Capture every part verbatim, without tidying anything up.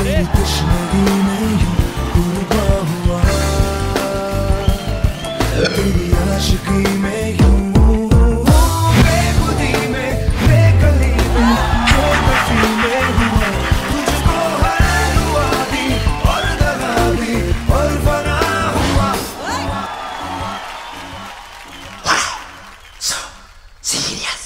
तेरी तशनगी में यूं कुर्बान हुआ, तेरी आशिकी में यूं बेखुदी में, बेकली में, बेकसी में हुआ, तुझको हर दुआ दी और दगा दी और फना हुआ। So serious.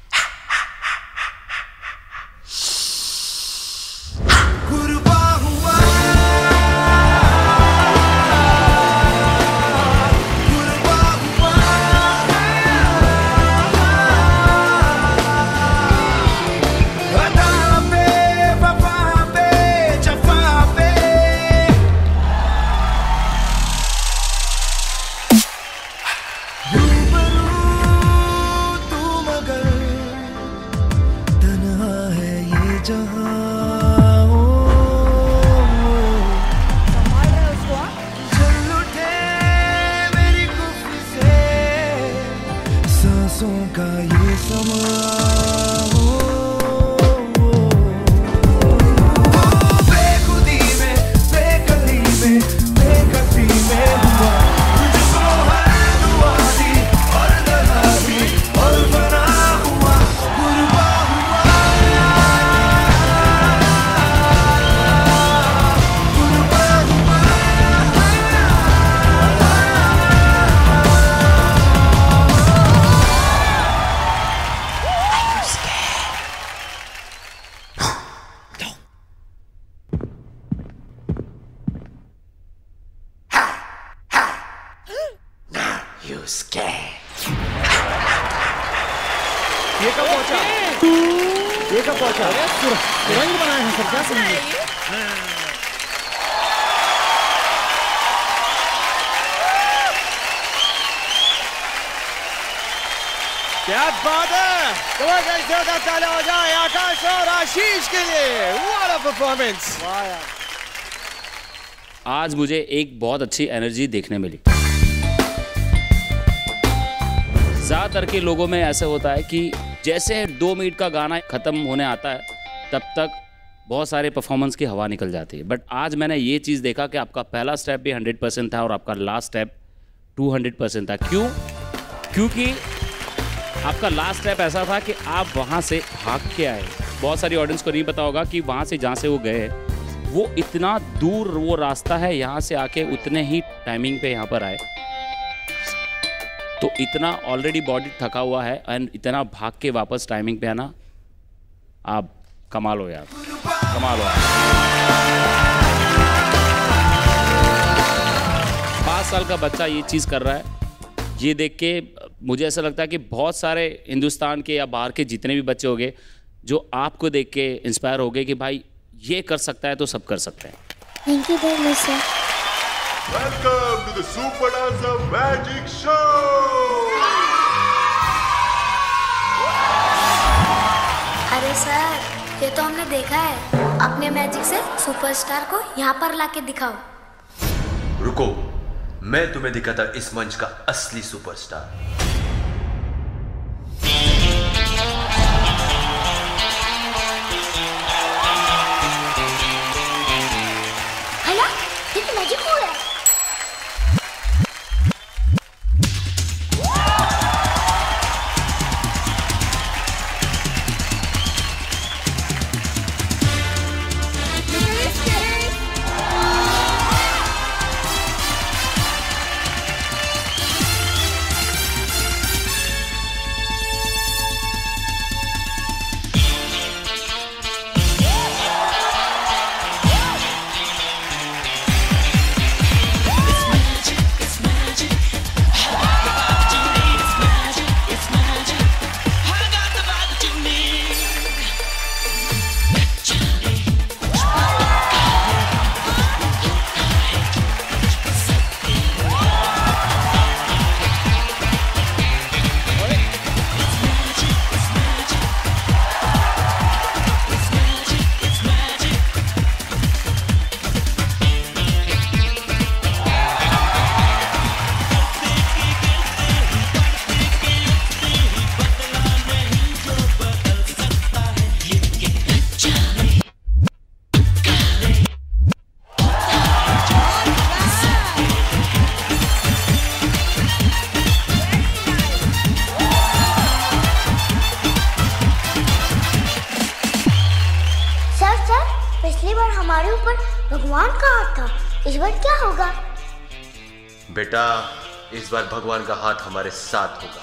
का ये समा बेखुदी में, बेकली में, बेकसी में हुआ, तुझको हर दुआ दी और दगा दी और फना हुआ, कुर्बान हुआ, कुर्बान हुआ। You scared? ये कब पहुंचा? ये कब पहुंचा? सुरंग बनाए हैं सर, क्या समझे? क्या बात है? तो ताले हो जाए आकाश और आशीष के लिए। What a performance! आज मुझे एक बहुत अच्छी एनर्जी देखने मिली। ज़्यादातर के लोगों में ऐसा होता है कि जैसे दो मिनट का गाना ख़त्म होने आता है तब तक बहुत सारे परफॉर्मेंस की हवा निकल जाती है, बट आज मैंने ये चीज़ देखा कि आपका पहला स्टेप भी हंड्रेड परसेंट था और आपका last step two hundred percent था। क्यों? क्योंकि आपका लास्ट स्टेप ऐसा था कि आप वहाँ से भाग के आए। बहुत सारी ऑडियंस को नहीं पता होगा कि वहाँ से जहाँ से वो गए वो इतना दूर वो रास्ता है, यहाँ से आके उतने ही टाइमिंग पे यहाँ पर आए। तो इतना ऑलरेडी बॉडी थका हुआ है एंड इतना भाग के वापस टाइमिंग पे आना, आप कमाल हो यार, कमाल हो। पाँच साल का बच्चा ये चीज़ कर रहा है, ये देख के मुझे ऐसा लगता है कि बहुत सारे हिंदुस्तान के या बाहर के जितने भी बच्चे होंगे जो आपको देख के इंस्पायर हो गए कि भाई ये कर सकता है तो सब कर सकते हैं। Thank you very much sir. Welcome to the Super Dancer Magic Show! अरे सर, ये तो हमने देखा है, अपने मैजिक से सुपरस्टार को यहाँ पर लाके दिखाओ। रुको, मैं तुम्हें दिखाता इस मंच का असली सुपरस्टार। भैया, ये तो मैजिक हो रहा है। पिछली बार हमारे ऊपर भगवान का हाथ था, इस बार क्या होगा? बेटा, इस बार भगवान का हाथ हमारे साथ होगा।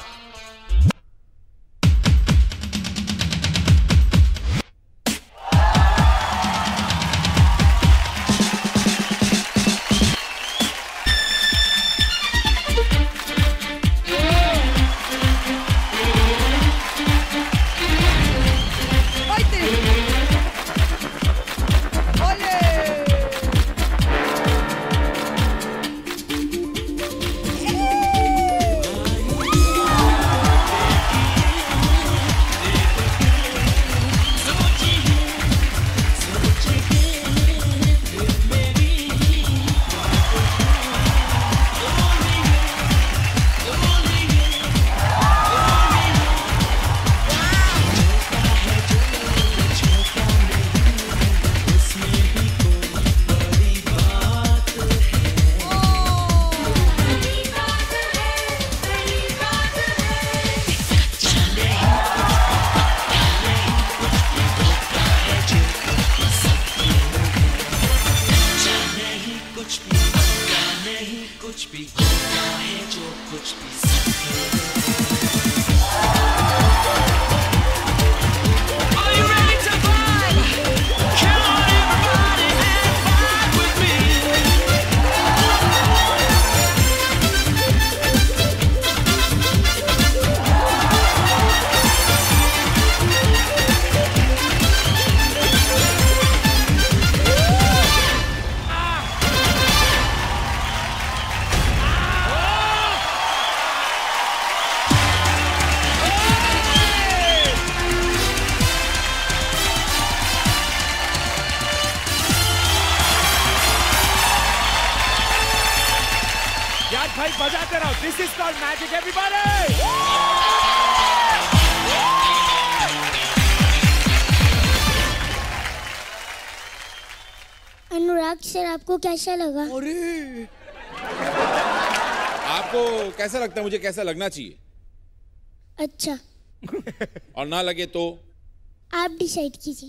भाई बजाते रहो। This is called magic, everybody! Anurag sir, आपको कैसा लगा? अरे आपको कैसा लगता है? मुझे कैसा लगना चाहिए? अच्छा। और ना लगे तो आप डिसाइड कीजिए।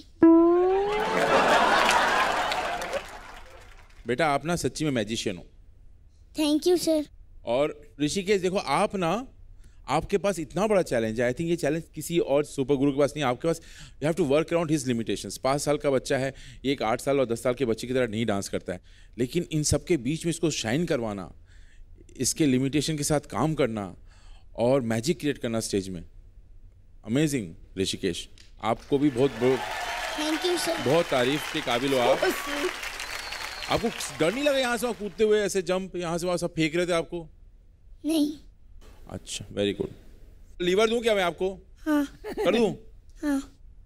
बेटा, आप ना सच्ची में मैजिशियन हो। Thank you sir. और ऋषिकेश, देखो आप ना, आपके पास इतना बड़ा चैलेंज है। आई थिंक ये चैलेंज किसी और सुपर गुरु के पास नहीं है। आपके पास you have to work around his limitations. पाँच साल का बच्चा है, ये एक आठ साल और दस साल के बच्चे की तरह नहीं डांस करता है, लेकिन इन सब के बीच में इसको शाइन करवाना, इसके लिमिटेशन के साथ काम करना और मैजिक क्रिएट करना स्टेज में, अमेजिंग। ऋषिकेश, आपको भी बहुत बहुत थैंक यू सर। बहुत तारीफ के काबिल हो आप। आपको डर नहीं लगा यहाँ से वहाँ कूदते हुए, ऐसे जंप यहाँ से वहाँ सब फेंक रहे थे आपको? नहीं। अच्छा, वेरी गुड। लीवर दूं क्या मैं आपको? हाँ। कर दूं? हाँ।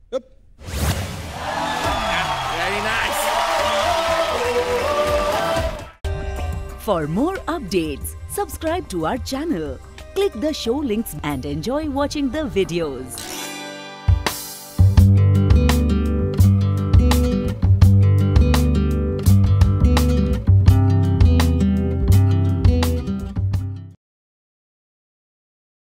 Very nice. For more updates, subscribe to our channel, click the show links and enjoy watching the videos.